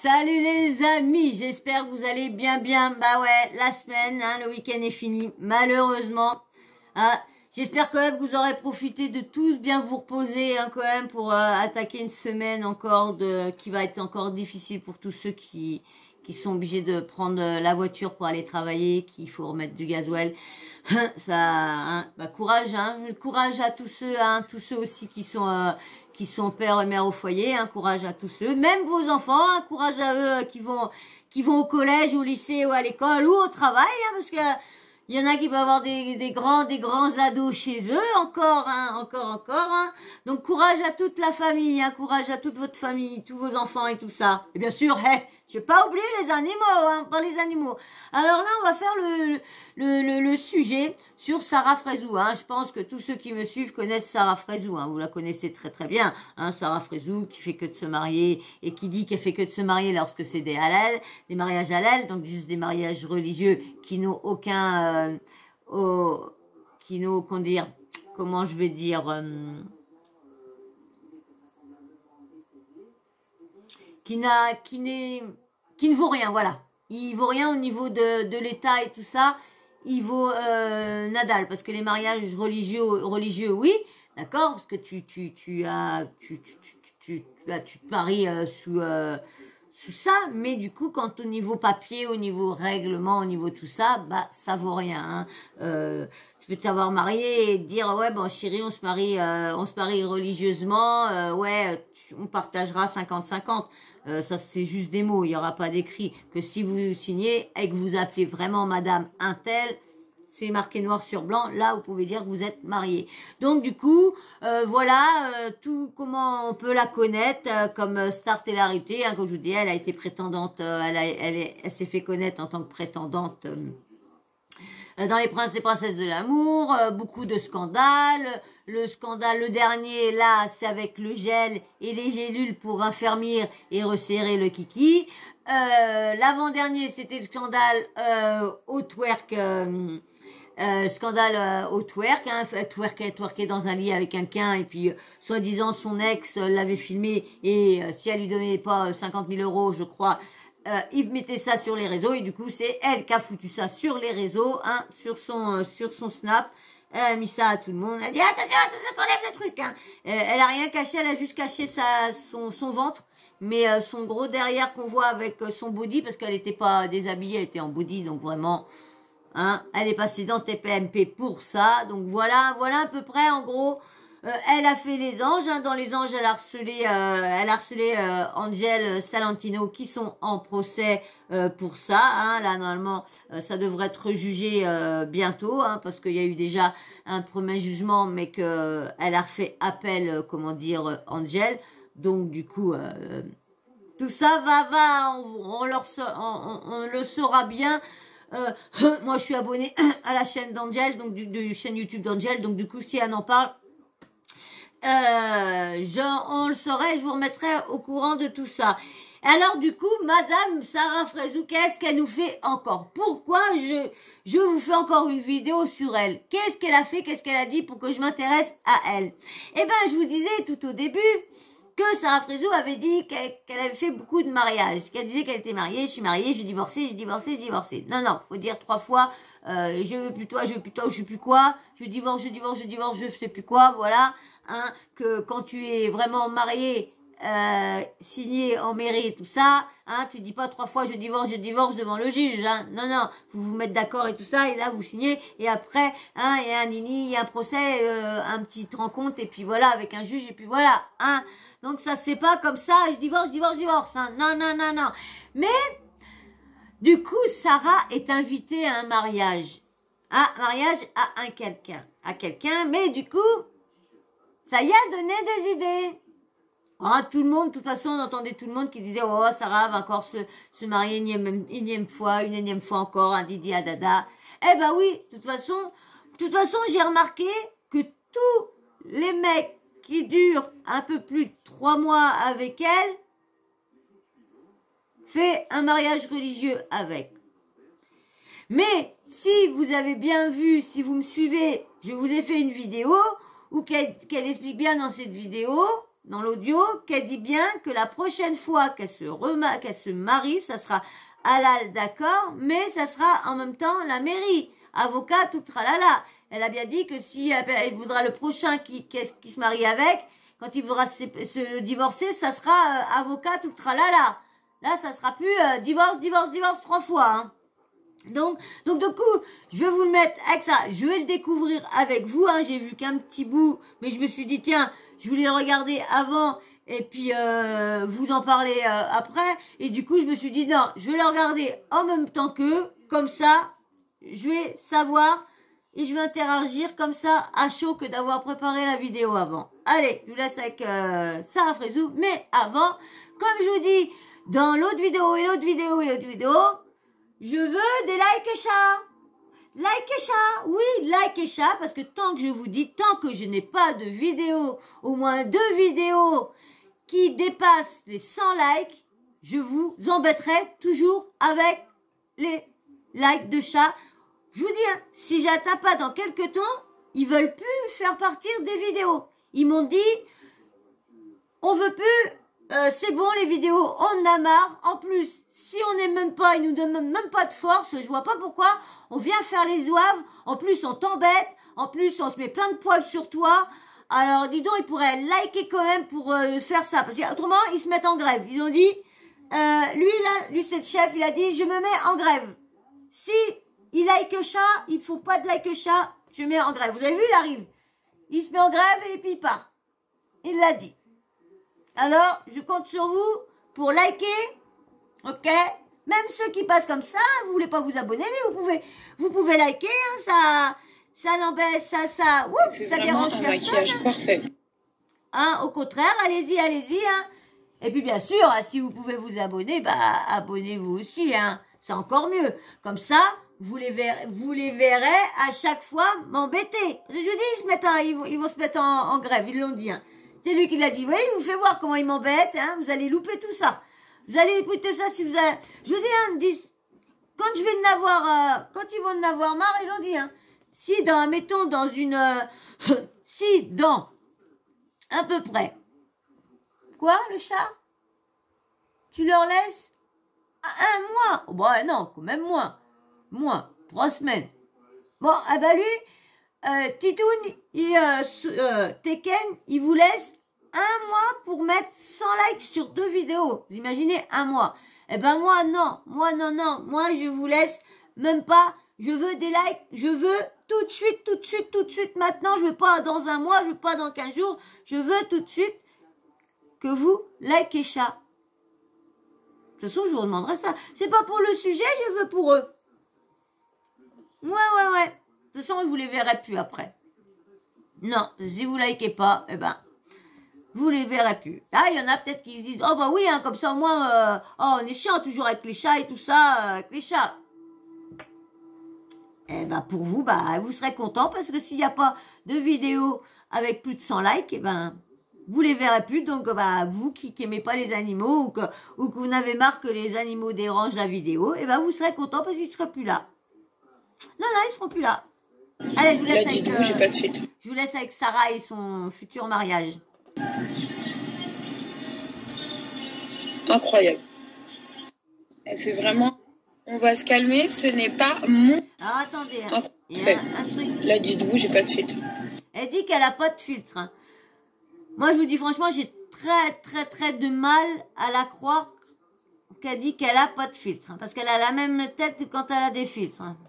Salut les amis, j'espère que vous allez bien. Bah ouais, la semaine, hein, le week-end est fini, malheureusement. Hein, j'espère quand même que vous aurez profité de tous bien vous reposer hein, quand même pour attaquer une semaine encore qui va être encore difficile pour tous ceux qui sont obligés de prendre la voiture pour aller travailler, qu'il faut remettre du gasoil. Ça, hein, bah courage à tous ceux aussi qui sont pères et mères au foyer, hein, courage à tous ceux, même vos enfants, hein, courage à eux qui vont au collège, au lycée ou à l'école ou au travail, hein, parce que il y en a qui peuvent avoir des grands ados chez eux, encore. Hein. Donc courage à toute la famille, hein, courage à toute votre famille, tous vos enfants et tout ça. Et bien sûr, je vais pas oublier les animaux, hein, pas les animaux. Alors là, on va faire le sujet sur Sarah Frézou. Hein. Je pense que tous ceux qui me suivent connaissent Sarah Frézou. Hein. Vous la connaissez très très bien. Hein. Sarah Frézou qui fait que de se marier et qui dit qu'elle fait que de se marier lorsque c'est des mariages halal, donc juste des mariages religieux qui n'ont aucun, comment je vais dire, qui ne vaut rien, voilà. Il vaut rien au niveau de l'État et tout ça. Il vaut Nadal, parce que les mariages religieux, oui, d'accord, parce que tu te maries sous ça, mais du coup, quand au niveau papier, au niveau règlement, au niveau tout ça, bah ça vaut rien. Hein. Tu peux t'avoir marié et te dire ouais bon chérie, on se marie religieusement, on partagera 50-50. Ça c'est juste des mots, il y aura pas d'écrit. Que si vous signez et que vous appelez vraiment Madame Untel, c'est marqué noir sur blanc, là vous pouvez dire que vous êtes marié. Donc du coup, tout comment on peut la connaître comme star télé-réalité, hein, comme je vous dis, elle a été prétendante, elle s'est fait connaître en tant que prétendante dans les princes et princesses de l'amour, beaucoup de scandales. Le dernier là, c'est avec le gel et les gélules pour infirmière et resserrer le kiki. L'avant-dernier, c'était le scandale au twerk. Scandale au twerk, hein, twerker dans un lit avec quelqu'un et puis soi-disant son ex l'avait filmé et si elle lui donnait pas 50 000 euros, je crois, il mettait ça sur les réseaux et du coup c'est elle qui a foutu ça sur les réseaux, hein, sur son Snap. Elle a mis ça à tout le monde. Elle a dit attention, t'enlèves le truc. Hein. Elle a rien caché, elle a juste caché son ventre. Mais son gros derrière qu'on voit avec son body, parce qu'elle n'était pas déshabillée, elle était en body, donc vraiment, hein, elle est passée dans TPMP pour ça. Donc voilà à peu près en gros. Elle a fait les anges. Hein. Dans les anges, elle a harcelé Angel Salentino qui sont en procès pour ça. Hein. Là, normalement, ça devrait être jugé bientôt, hein, parce qu'il y a eu déjà un premier jugement, mais que elle a fait appel, Angel. Donc du coup, tout ça on le saura bien. Moi, je suis abonnée à la chaîne d'Angel, donc de chaîne YouTube d'Angel. Donc du coup, si elle en parle. On le saurait, je vous remettrai au courant de tout ça. Alors du coup, Madame Sarah Frézou, qu'est-ce qu'elle nous fait encore? Pourquoi je vous fais encore une vidéo sur elle? Qu'est-ce qu'elle a fait? Qu'est-ce qu'elle a dit pour que je m'intéresse à elle? Eh ben, je vous disais tout au début que Sarah Frézou avait dit qu'elle avait fait beaucoup de mariages, qu'elle disait qu'elle était mariée, je suis mariée, j'ai divorcé. Non, faut dire 3 fois, je veux plus toi, je sais plus quoi, je divorce, je sais plus quoi, voilà. Hein, que quand tu es vraiment marié, signé en mairie, tout ça, hein, tu dis pas 3 fois je divorce devant le juge, hein. Non, vous vous mettez d'accord et tout ça, et là vous signez, et après, hein, il y a un nini, il y a un procès, un petit rencontre, et puis voilà, avec un juge, et puis voilà, hein. Donc ça se fait pas comme ça, je divorce, hein. Non. Mais, du coup, Sarah est invitée à un mariage. À quelqu'un, mais du coup, ça y a donné des idées. Ah, tout le monde, de toute façon, on entendait tout le monde qui disait, oh, Sarah va encore se marier une énième fois encore, un Didi à Dada. Eh ben oui, de toute façon, j'ai remarqué que tous les mecs qui durent un peu plus de 3 mois avec elle, fait un mariage religieux avec. Mais, si vous avez bien vu, si vous me suivez, je vous ai fait une vidéo où qu'elle explique bien dans cette vidéo dans l'audio qu'elle dit bien que la prochaine fois qu'elle se marie, ça sera halal, d'accord, mais ça sera en même temps la mairie, avocat, tout tralala. Elle a bien dit que si elle voudra le prochain qui se marie avec, quand il voudra se divorcer, ça sera avocat, tout tralala. Là, ça sera plus divorce 3 fois. Hein. Donc, du coup, je vais vous le mettre avec ça. Je vais le découvrir avec vous. Hein. J'ai vu qu'un petit bout, mais je me suis dit, tiens, je voulais le regarder avant et puis vous en parler après. Et du coup, je me suis dit, non, je vais le regarder en même temps qu'eux. Comme ça, je vais savoir et je vais interagir comme ça à chaud que d'avoir préparé la vidéo avant. Allez, je vous laisse avec Sarah Fraisou. Mais avant, comme je vous dis, dans l'autre vidéo et l'autre vidéo et l'autre vidéo, je veux des likes et chats. Like et chat, oui, like et chat, parce que tant que je vous dis, tant que je n'ai pas de vidéo, au moins 2 vidéos qui dépassent les 100 likes, je vous embêterai toujours avec les likes de chat. Je vous dis, hein, si j'atteins pas dans quelques temps, ils veulent plus faire partir des vidéos. Ils m'ont dit, on veut plus, c'est bon les vidéos, on en a marre. En plus, si on n'est même pas, ils nous donnent même pas de force, je vois pas pourquoi. On vient faire les zouaves, en plus on t'embête, en plus on te met plein de poils sur toi. Alors dis donc, ils pourraient liker quand même pour faire ça. Parce qu'autrement, ils se mettent en grève. Ils ont dit, lui c'est le chef, il a dit, je me mets en grève. Si il like chat, ils font pas de like chat, je me mets en grève. Vous avez vu, il arrive. Il se met en grève et puis il part. Il l'a dit. Alors, je compte sur vous pour liker, ok? Même ceux qui passent comme ça, vous voulez pas vous abonner, mais vous pouvez liker, hein, ça n'embête, ça dérange personne. Maquillage parfait. Hein, au contraire, allez-y, hein. Et puis bien sûr, si vous pouvez vous abonner, bah abonnez-vous aussi, hein. C'est encore mieux. Comme ça, vous les verrez à chaque fois m'embêter. Je dis, ils vont se mettre en grève, ils l'ont dit. Hein. C'est lui qui l'a dit. Oui, il vous fait voir comment ils m'embêtent, hein. Vous allez louper tout ça. Vous allez écouter ça si vous avez... Je vous dis, hein, quand je vais en avoir, quand ils vont en avoir marre, ils l'ont dit, hein. Si mettons dans une, si dans, à peu près, quoi, le chat? Tu leur laisses un mois? Oh, bah non, quand même moins, 3 semaines. Bon, ah bah lui, Titoun, Tekken, il vous laisse 1 mois pour mettre 100 likes sur 2 vidéos. Vous imaginez, 1 mois. Eh ben moi non, moi je vous laisse même pas, je veux des likes, je veux tout de suite, maintenant, je veux pas dans 1 mois, je veux pas dans 15 jours, je veux tout de suite que vous likez chat. De toute façon, je vous demanderai ça. C'est pas pour le sujet, je veux pour eux. Ouais. De toute façon, je vous les verrai plus après. Non, si vous likez pas, eh ben, vous les verrez plus. Là, il y en a peut-être qui se disent, oh bah oui, hein, comme ça, au moins, on est chiant toujours avec les chats et tout ça, avec les chats. Eh ben, pour vous, bah, vous serez content parce que s'il n'y a pas de vidéo avec plus de 100 likes, eh ben, vous les verrez plus. Donc, bah, vous qui n'aimez pas les animaux ou que vous n'avez marre que les animaux dérangent la vidéo, eh ben, vous serez content parce qu'ils ne seront plus là. Non, ils seront plus là. Allez, je vous laisse avec, j'ai pas de filtre. Je vous laisse avec Sarah et son futur mariage. Incroyable. Elle fait vraiment... On va se calmer, ce n'est pas mon... Alors, attendez, hein. Il y a un truc. Là, dites-vous, j'ai pas de filtre. Elle dit qu'elle a pas de filtre. Hein. Moi, je vous dis franchement, j'ai très de mal à la croire qu'elle dit qu'elle a pas de filtre. Hein, parce qu'elle a la même tête que quand elle a des filtres. Hein.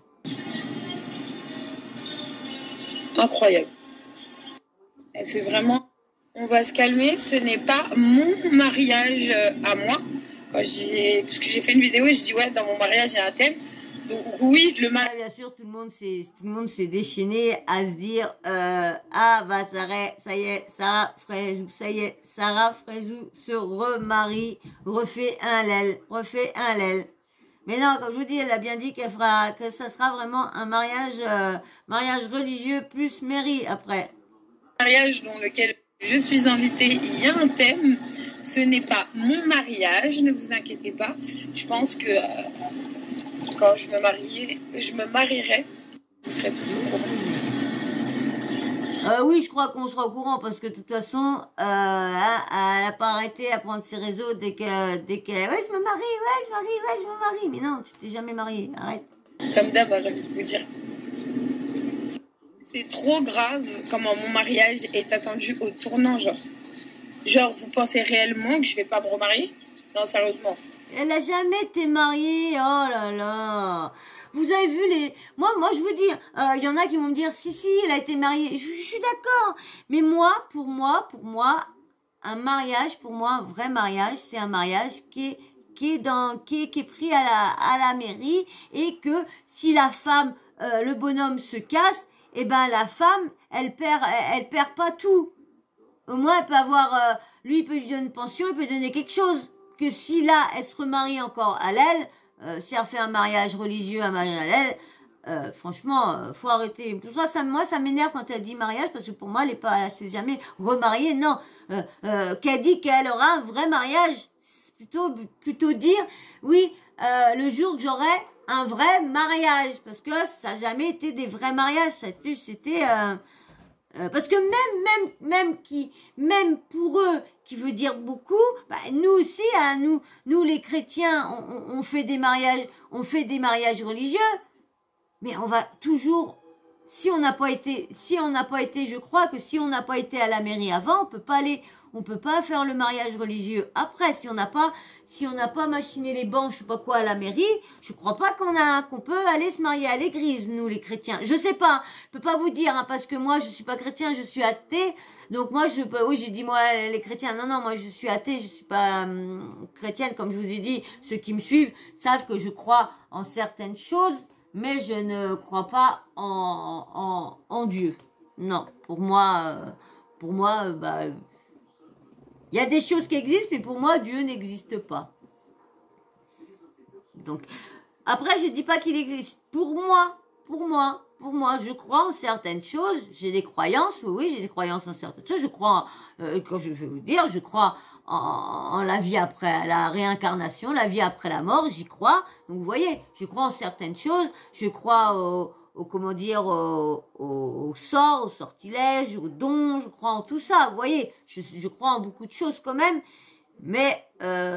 Incroyable. Elle fait vraiment... On va se calmer, ce n'est pas mon mariage à moi. Parce que j'ai fait une vidéo et je dis ouais, dans mon mariage il y a un thème. Donc oui, le mariage. Bien sûr, tout le monde s'est déchaîné à se dire ah bah ça y est, Sarah Fraisou se remarie, refait un lel. Mais non, comme je vous dis, elle a bien dit que ça sera vraiment un mariage religieux plus mairie après. Mariage dans lequel je suis invitée, il y a un thème. Ce n'est pas mon mariage, ne vous inquiétez pas. Je pense que quand je me marierai, vous serez tous au courant. Oui, je crois qu'on sera au courant parce que de toute façon, elle a pas arrêté à prendre ses réseaux dès que, ouais, je me marie, ouais, je me marie, ouais, je me marie. Mais non, tu t'es jamais marié, arrête. Comme d'hab, j'ai envie de vous dire. C'est trop grave comment mon mariage est attendu au tournant, genre. Genre, vous pensez réellement que je vais pas me remarier? Non, sérieusement. Elle a jamais été mariée, oh là là. Vous avez vu les... Moi, je veux dire, il y en a qui vont me dire, si, elle a été mariée. Je suis d'accord. Mais moi, pour moi, un mariage, pour moi, un vrai mariage, c'est un mariage qui est pris à la mairie et que si la femme, le bonhomme se casse, eh ben, la femme, elle perd pas tout. Au moins, elle peut avoir, lui, il peut lui donner une pension, il peut lui donner quelque chose. Que si là, elle se remarie encore à l'aile, si elle fait un mariage religieux, un mariage à l'aile, franchement, faut arrêter. Pour ça, moi, ça m'énerve quand elle dit mariage, parce que pour moi, elle s'est jamais remariée, non. Qu'elle dit qu'elle aura un vrai mariage, c'est plutôt dire, oui, le jour que j'aurai un vrai mariage, parce que ça n'a jamais été des vrais mariages, c'était... parce que même pour eux, qui veut dire beaucoup, bah, nous aussi, hein, nous les chrétiens, on fait des mariages religieux, mais on va toujours, si on n'a pas été, je crois que si on n'a pas été à la mairie avant, on peut pas faire le mariage religieux après. Si on n'a pas machiné les bancs, je sais pas quoi à la mairie, je crois pas qu'on peut aller se marier à l'église, nous les chrétiens. Je sais pas, je peux pas vous dire, hein, parce que moi je suis pas chrétien, je suis athée. Donc moi oui, j'ai dit moi les chrétiens. Non, moi je suis athée, je suis pas chrétienne, comme je vous ai dit. Ceux qui me suivent savent que je crois en certaines choses, mais je ne crois pas en Dieu. Non, pour moi, bah, il y a des choses qui existent, mais pour moi, Dieu n'existe pas. Donc, après, je dis pas qu'il existe. Pour moi, je crois en certaines choses. J'ai des croyances, oui, j'ai des croyances en certaines choses. Je crois, quand je vais vous dire, je crois en la vie après la réincarnation, la vie après la mort, j'y crois. Donc, vous voyez, je crois en certaines choses. Je crois au sort, au sortilège, au don, je crois en tout ça, vous voyez, je crois en beaucoup de choses quand même, mais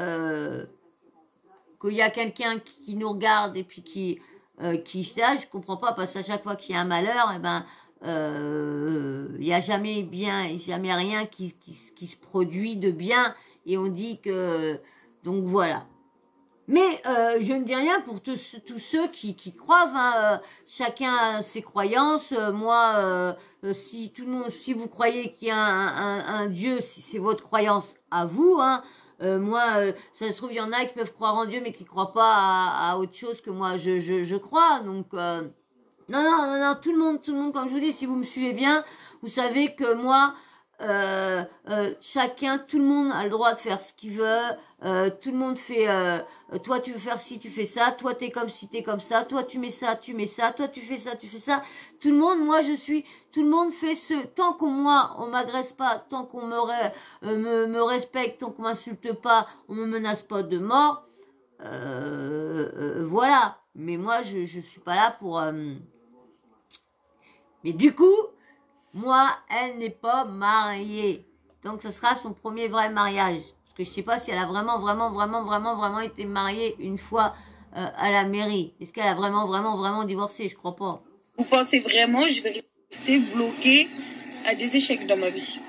qu'il y a quelqu'un qui nous regarde et puis qui ça, je comprends pas, parce qu'à chaque fois qu'il y a un malheur, eh ben, il y a jamais rien qui se produit de bien, et on dit que, donc voilà. Mais je ne dis rien pour tous ceux qui croient, hein, chacun a ses croyances. Moi, si vous croyez qu'il y a un Dieu, si c'est votre croyance à vous, hein. Moi, ça se trouve, il y en a qui peuvent croire en Dieu, mais qui croient pas à autre chose que moi je crois. Donc non, tout le monde, comme je vous dis, si vous me suivez bien, vous savez que moi, chacun, tout le monde a le droit de faire ce qu'il veut. Tout le monde fait, toi tu veux faire ci, tu fais ça, toi t'es comme ci, t'es comme ça, toi tu mets ça, toi tu fais ça, tu fais ça. Tout le monde, tout le monde fait tant on m'agresse pas, tant qu'on me respecte, tant qu'on m'insulte pas, on me menace pas de mort. Voilà. Mais moi je suis pas là pour. Mais du coup, moi, elle n'est pas mariée. Donc, ce sera son premier vrai mariage. Parce que je sais pas si elle a vraiment été mariée une fois à la mairie. Est-ce qu'elle a vraiment divorcé? Je crois pas. Vous pensez vraiment que je vais rester bloquée à des échecs dans ma vie?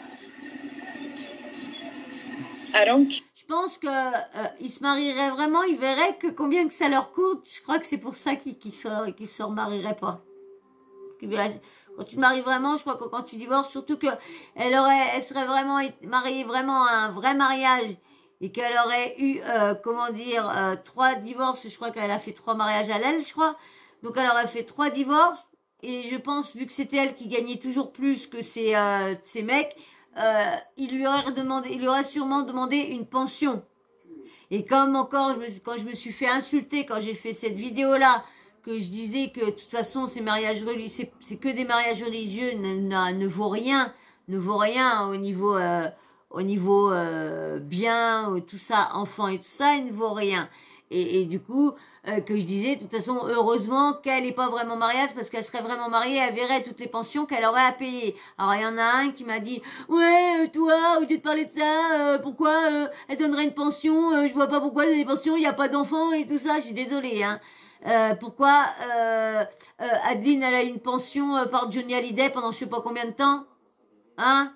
Donc, je pense que ils se marieraient vraiment, ils verraient que combien que ça leur coûte. Je crois que c'est pour ça qu'ils se remarieraient pas. Parce que, quand tu te maries vraiment, je crois que quand tu divorces, surtout que elle serait vraiment mariée vraiment à un vrai mariage et qu'elle aurait eu, 3 divorces. Je crois qu'elle a fait 3 mariages à l'aile, je crois. Donc elle aurait fait 3 divorces, et je pense, vu que c'était elle qui gagnait toujours plus que ses mecs, il lui aurait sûrement demandé une pension. Et comme encore, quand je me suis fait insulter, quand j'ai fait cette vidéo-là, que je disais que de toute façon ces mariages religieux, c'est que des mariages religieux, ne vaut rien au niveau bien, tout ça, enfant et tout ça, il ne vaut rien. Et du coup, que je disais, de toute façon, heureusement qu'elle n'est pas vraiment mariage, parce qu'elle serait vraiment mariée, elle verrait toutes les pensions qu'elle aurait à payer. Alors, il y en a un qui m'a dit, ouais, toi, au lieu de parler de ça, pourquoi elle donnerait une pension, je vois pas pourquoi elle donne des pensions, il n'y a pas d'enfants et tout ça, je suis désolée, hein. Pourquoi Adeline, elle a une pension par Johnny Hallyday pendant je sais pas combien de temps, hein?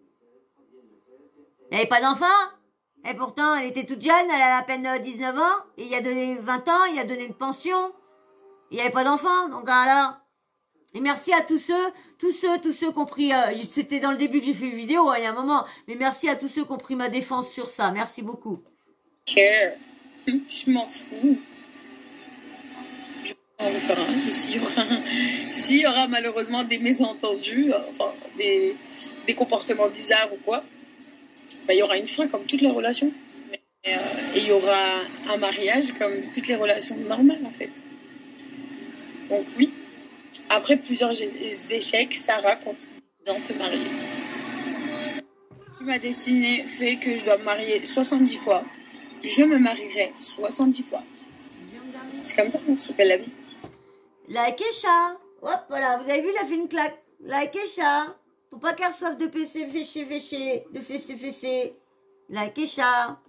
Elle n'avait pas d'enfant. Et pourtant, elle était toute jeune, elle avait à peine 19 ans, et il a donné 20 ans, il a donné une pension. Il n'y avait pas d'enfant, donc alors. Et merci à tous ceux qui ont pris, c'était dans le début que j'ai fait une vidéo, hein, il y a un moment, mais merci à tous ceux qui ont pris ma défense sur ça, merci beaucoup. Care. Je m'en fous. Je vais en faire un. S'il y aura malheureusement des mésentendus, enfin, des comportements bizarres ou quoi, bah, il y aura une fin comme toutes les relations. Et il y aura un mariage comme toutes les relations normales, en fait. Donc oui. Après plusieurs échecs, Sarah compte dans se marier. Si ma destinée fait que je dois me marier 70 fois, je me marierai 70 fois. C'est comme ça qu'on s'appelle la vie. La Kesha. Hop, voilà, vous avez vu, il a fait une claque. La Kesha. Faut pas qu'elle reçoive de PC, de fessé. La Kesha.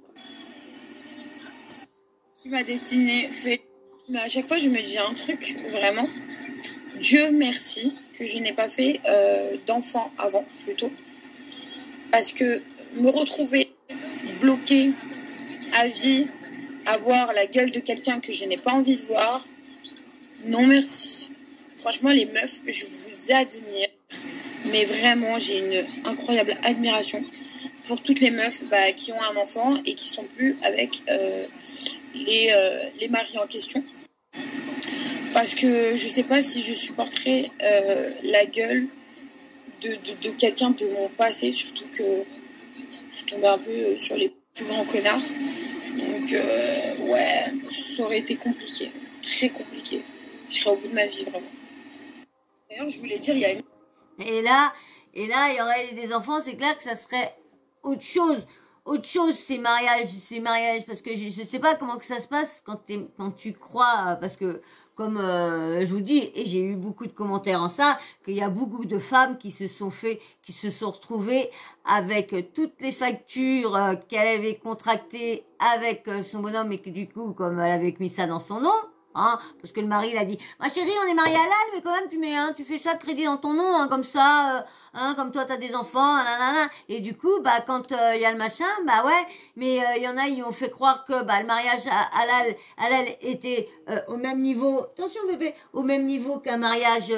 Si ma destinée fait... Mais à chaque fois, je me dis un truc, vraiment. Dieu merci que je n'ai pas fait d'enfant avant, plutôt. Parce que me retrouver bloquée à vie, avoir la gueule de quelqu'un que je n'ai pas envie de voir, non merci. Franchement, les meufs, je vous admire. Mais vraiment, j'ai une incroyable admiration pour toutes les meufs qui ont un enfant et qui sont plus avec les maris en question. Parce que je sais pas si je supporterais la gueule de quelqu'un de mon passé, surtout que je tombais un peu sur les plus grands connards. Donc ouais, ça aurait été compliqué, très compliqué. Je serais au bout de ma vie, vraiment. D'ailleurs, je voulais dire, il y a une... Et là, il y aurait des enfants, c'est clair que ça serait autre chose. Autre chose, ces mariages, parce que je sais pas comment que ça se passe quand tu crois, parce que comme je vous dis, et j'ai eu beaucoup de commentaires en ça, qu'il y a beaucoup de femmes qui se sont retrouvées avec toutes les factures qu'elle avait contractées avec son bonhomme et que du coup, comme elle avait mis ça dans son nom, hein, parce que le mari il a dit, ma chérie, on est mariés à l'âle, mais quand même tu fais ça de crédit dans ton nom, hein, comme ça. Comme toi t'as des enfants, nanana. Et du coup, quand y a le machin, ouais, mais il y en a, ils ont fait croire que le mariage halal était au même niveau. Attention bébé, au même niveau qu'un mariage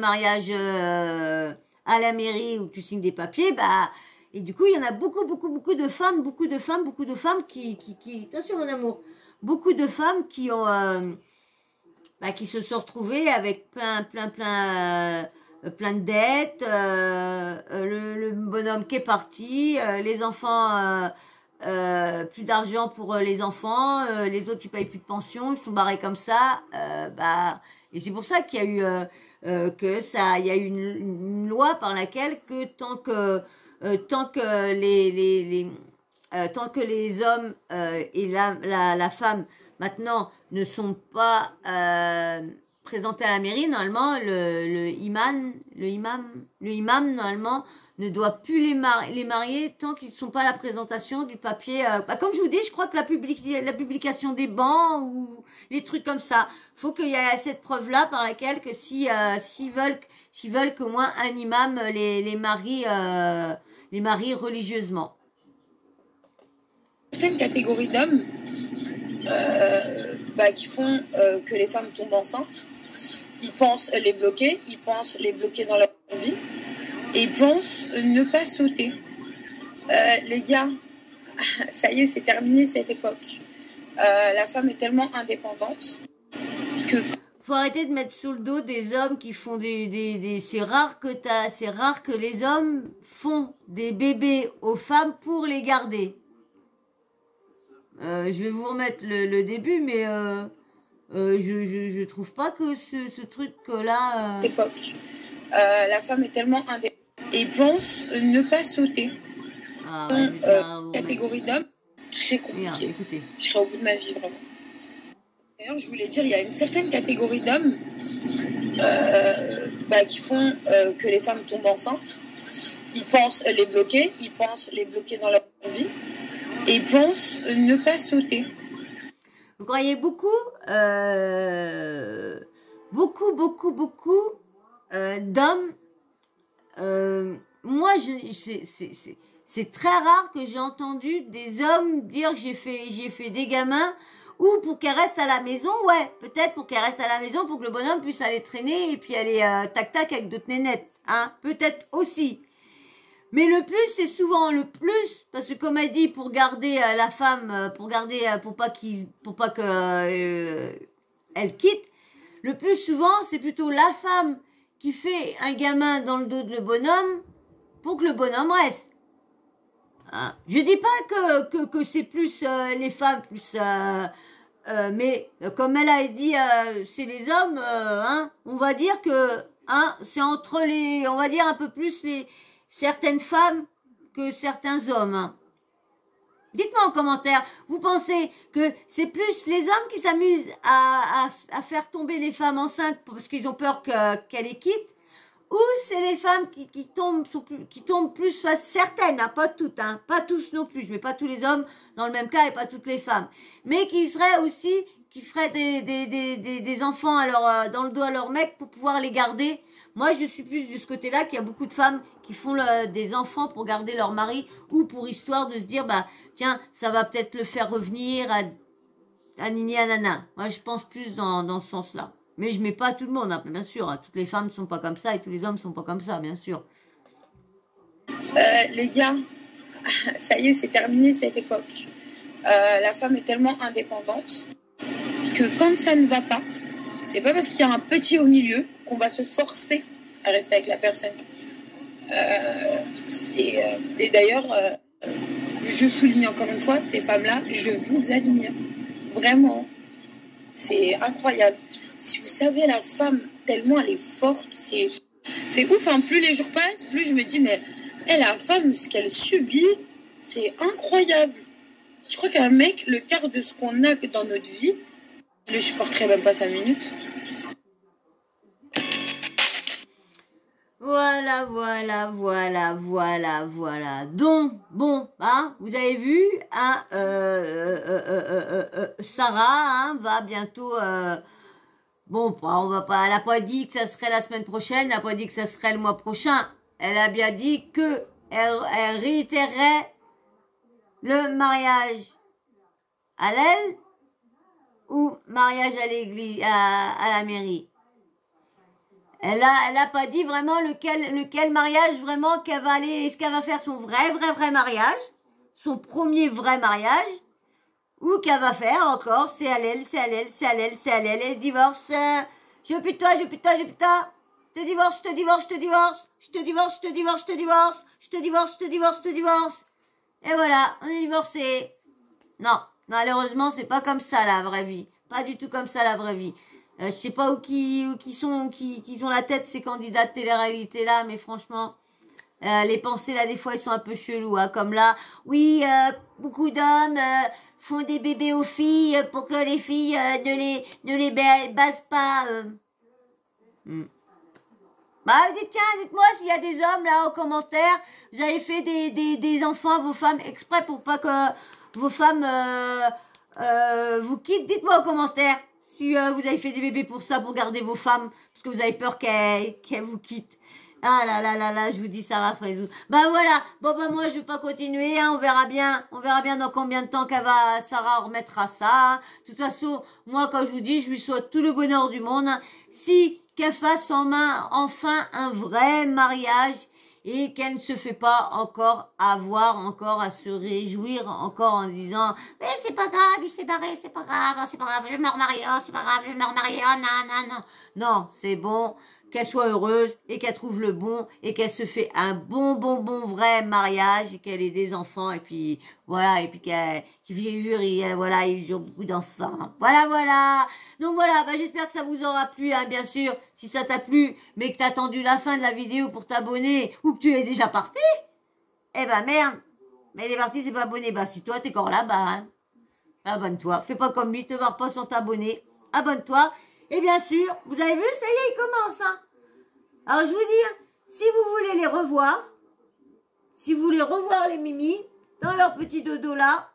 à la mairie où tu signes des papiers, et du coup, il y en a beaucoup de femmes qui attention mon amour, beaucoup de femmes qui ont qui se sont retrouvées avec plein de dettes, le bonhomme qui est parti, les enfants, plus d'argent pour les enfants, les autres ils payent plus de pension, ils sont barrés comme ça, et c'est pour ça qu'il y a eu il y a eu une loi par laquelle que tant que les hommes et la femme maintenant ne sont pas présenté à la mairie, normalement, le imam, normalement, ne doit plus les marier tant qu'ils ne sont pas à la présentation du papier. Comme je vous dis, je crois que la publication des bancs ou les trucs comme ça, faut qu'il y ait cette preuve-là par laquelle que s'ils veulent qu'au moins un imam les marie religieusement. Certaines catégories d'hommes qui font que les femmes tombent enceintes. Ils pensent les bloquer dans leur vie et ils pensent ne pas sauter. Les gars, ça y est, c'est terminé cette époque. La femme est tellement indépendante que... Faut arrêter de mettre sous le dos des hommes qui font c'est rare que les hommes font des bébés aux femmes pour les garder. Je vais vous remettre le début, mais je trouve pas que ce truc-là... Époque. La femme est tellement indépendante et pense ne pas sauter. Ah, Catégorie d'hommes, très compliqué. Écoutez. Je serai au bout de ma vie, vraiment. D'ailleurs, je voulais dire, il y a une certaine catégorie d'hommes qui font que les femmes tombent enceintes. Ils pensent les bloquer, dans leur vie, et ils pensent ne pas sauter. Vous croyez beaucoup d'hommes. Moi, c'est très rare que j'ai entendu des hommes dire que j'ai fait des gamins, ou pour qu'elles restent à la maison, ouais, peut-être pour qu'elles restent à la maison, pour que le bonhomme puisse aller traîner et puis aller tac-tac avec d'autres nénettes, hein, peut-être aussi. Mais le plus, c'est souvent le plus, parce que comme elle dit, pour garder la femme, pour pas que elle quitte, le plus souvent, c'est plutôt la femme qui fait un gamin dans le dos de le bonhomme pour que le bonhomme reste. Hein. Je dis pas que c'est plus les femmes, plus mais comme elle a dit, c'est les hommes, hein, on va dire que hein, c'est entre les, on va dire un peu plus certaines femmes que certains hommes. Hein. Dites-moi en commentaire, vous pensez que c'est plus les hommes qui s'amusent à faire tomber les femmes enceintes parce qu'ils ont peur qu'elles les quittent, ou c'est les femmes qui tombent plus, soit certaines, hein, pas toutes, hein, pas tous non plus, je mets pas tous les hommes dans le même cas et pas toutes les femmes, mais qui feraient des enfants dans le dos à leur mec pour pouvoir les garder. Moi, je suis plus de ce côté-là qu'il y a beaucoup de femmes qui font des enfants pour garder leur mari ou pour histoire de se dire, bah, tiens, ça va peut-être le faire revenir à Nini à Nana. Moi, je pense plus dans ce sens-là. Mais je mets pas tout le monde, hein, bien sûr. Hein. Toutes les femmes ne sont pas comme ça et tous les hommes ne sont pas comme ça, bien sûr. Les gars, ça y est, c'est terminé cette époque. La femme est tellement indépendante que quand ça ne va pas, c'est pas parce qu'il y a un petit au milieu qu'on va se forcer à rester avec la personne. Et d'ailleurs, je souligne encore une fois, ces femmes-là, je vous admire. Vraiment. C'est incroyable. Si vous savez, la femme, tellement elle est forte, c'est ouf. Hein. Plus les jours passent, plus je me dis, mais la femme, ce qu'elle subit, c'est incroyable. Je crois qu'un mec, le quart de ce qu'on a dans notre vie, je ne supporterais même pas 5 minutes. Voilà. Donc, bon, hein, vous avez vu, hein, Sarah hein, va bientôt... bon, on va pas, elle a pas dit que ça serait la semaine prochaine, elle n'a pas dit que ça serait le mois prochain. Elle a bien dit que elle réitérerait le mariage à l'aile ou mariage à l'église, à la mairie. Elle a pas dit vraiment lequel mariage vraiment qu'elle va aller, est-ce qu'elle va faire son vrai mariage, son premier vrai mariage, ou qu'elle va faire encore, c'est à l'aile, elle se divorce, je veux plus de toi, je te divorce, et voilà, on est divorcés. Non, malheureusement, c'est pas comme ça la vraie vie, pas du tout comme ça la vraie vie. Je sais pas où qui ont la tête ces candidats de télé-réalité là, mais franchement, les pensées là des fois ils sont un peu chelous, hein, comme là, oui, beaucoup d'hommes font des bébés aux filles pour que les filles ne les bassent pas. Bah dites-moi s'il y a des hommes là en commentaire, vous avez fait des enfants à vos femmes exprès pour pas que vos femmes vous quittent, dites-moi en commentaire. Si vous avez fait des bébés pour ça, pour garder vos femmes, parce que vous avez peur qu'elles vous quittent. Ah là, je vous dis Sarah Frézou. Bah voilà, bon bah moi je vais pas continuer, hein, on verra bien dans combien de temps Sarah remettra ça. De toute façon, moi quand je vous dis, je lui souhaite tout le bonheur du monde. Hein. Si qu'elle fasse enfin un vrai mariage et qu'elle ne se fait pas encore encore à se réjouir, encore en disant « Mais c'est pas grave, il s'est barré, c'est pas grave, je vais me remarier, c'est pas grave, je vais me remarier, non. » Non, c'est bon qu'elle soit heureuse et qu'elle trouve le bon et qu'elle se fait un bon vrai mariage et qu'elle ait des enfants et puis voilà, et puis qu'il vieillir et voilà, ils ont beaucoup d'enfants. Voilà. Donc voilà, bah j'espère que ça vous aura plu, hein, bien sûr. Si ça t'a plu, mais que t'as attendu la fin de la vidéo pour t'abonner ou que tu es déjà parti, eh ben merde. Mais il est parti, c'est pas abonné. Bah si toi t'es encore là, bah hein, abonne-toi. Fais pas comme lui, te barre pas sans t'abonner. abonne-toi. Et bien sûr, vous avez vu, ça y est, il commence. Hein. Alors, je vous dis, si vous voulez les revoir, si vous voulez revoir les Mimi dans leur petit dodo là,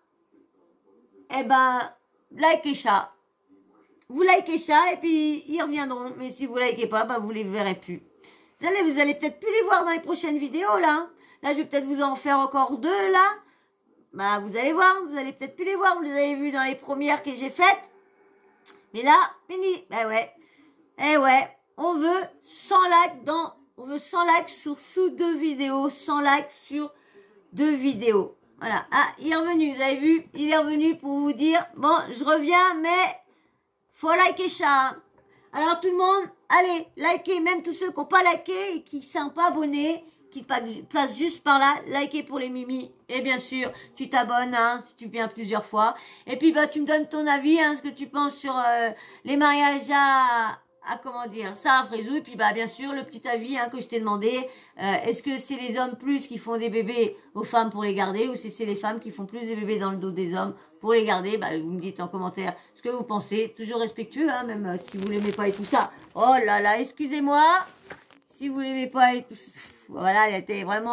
eh ben, likez ça. Vous likez ça et puis ils reviendront. Mais si vous likez pas, ben, vous les verrez plus. Vous allez peut-être plus les voir dans les prochaines vidéos là. Là, je vais peut-être vous en faire encore 2 là. Bah, vous allez voir, vous allez peut-être plus les voir. Vous les avez vus dans les premières que j'ai faites. Mais là, fini. Ben ouais. Eh ouais, on veut 100 likes on veut 100 likes sur sous 2 vidéos, 100 likes sur 2 vidéos. Voilà. Ah, il est revenu, vous avez vu? Il est revenu pour vous dire, bon, je reviens, mais faut liker ça. Hein. Alors tout le monde, allez, likez, même tous ceux qui n'ont pas liké et qui ne sont pas abonnés, qui passent juste par là, likez pour les Mimi. Et bien sûr, tu t'abonnes, hein, si tu viens plusieurs fois. Et puis, bah, tu me donnes ton avis, hein, ce que tu penses sur les mariages à comment dire, ça à Frézou. Et puis, bah, bien sûr, le petit avis hein, que je t'ai demandé. Est-ce que c'est les hommes plus qui font des bébés aux femmes pour les garder ou c'est les femmes qui font plus des bébés dans le dos des hommes pour les garder? Bah, vous me dites en commentaire ce que vous pensez. Toujours respectueux, hein, même si vous l'aimez pas et tout ça. Oh là là, excusez-moi. Si vous l'aimez pas et tout ça. Voilà, elle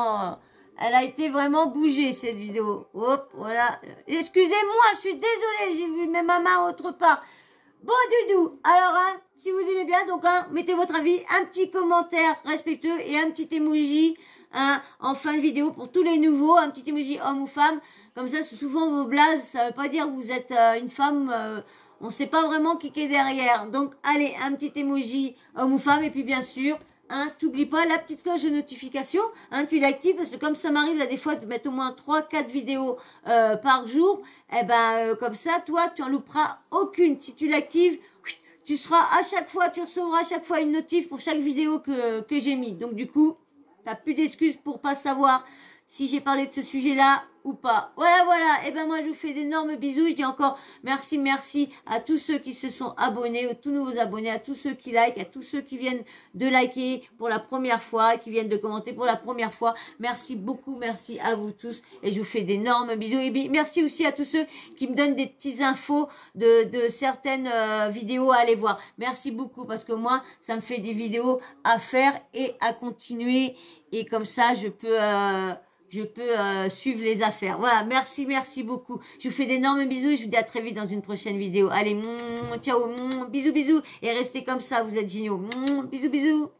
a été vraiment bougée cette vidéo. Hop, voilà. Excusez-moi, je suis désolée, j'ai vu mes mamans autre part. Bon doudou, alors hein, si vous aimez bien, donc hein, mettez votre avis, un petit commentaire respectueux et un petit emoji hein, en fin de vidéo pour tous les nouveaux, un petit emoji homme ou femme. Comme ça, c'est souvent vos blazes, ça veut pas dire que vous êtes une femme, on sait pas vraiment qui est derrière. Donc allez, un petit emoji homme ou femme et puis bien sûr, hein, t'oublies pas la petite cloche de notification, hein, tu l'actives parce que comme ça m'arrive là des fois de mettre au moins 3-4 vidéos par jour, eh ben comme ça toi tu en louperas aucune. Si tu l'actives, tu seras à chaque fois, tu recevras à chaque fois une notif pour chaque vidéo que j'ai mis. Donc du coup, t'as plus d'excuses pour pas savoir si j'ai parlé de ce sujet-là ou pas. Voilà, voilà. Et ben moi, je vous fais d'énormes bisous. Je dis encore merci à tous ceux qui se sont abonnés, aux tous nouveaux abonnés, à tous ceux qui likent, à tous ceux qui viennent de liker pour la première fois, qui viennent de commenter pour la première fois. Merci beaucoup, merci à vous tous. Et je vous fais d'énormes bisous. Et merci aussi à tous ceux qui me donnent des petites infos de certaines vidéos à aller voir. Merci beaucoup parce que moi, ça me fait des vidéos à faire et à continuer. Et comme ça, je peux suivre les affaires. Voilà, merci beaucoup. Je vous fais d'énormes bisous et je vous dis à très vite dans une prochaine vidéo. Allez, ciao, bisous, et restez comme ça, vous êtes géniaux. Bisous.